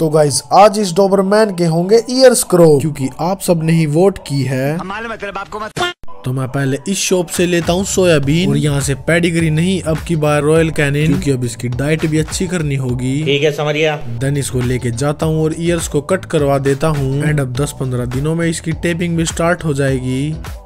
तो गाइस आज इस डोबरमैन के होंगे ईयर्स ग्रो, क्योंकि आप सब ने ही वोट की है। तो मैं पहले इस शॉप से लेता हूँ सोयाबीन, और यहाँ से पेडिग्री नहीं, अब की बार रॉयल कैनिन, क्योंकि अब इसकी डाइट भी अच्छी करनी होगी। ठीक है समझिया। देन इसको लेके जाता हूँ और ईयर्स को कट करवा देता हूँ। एंड अब 10-15 दिनों में इसकी टेपिंग भी स्टार्ट हो जाएगी।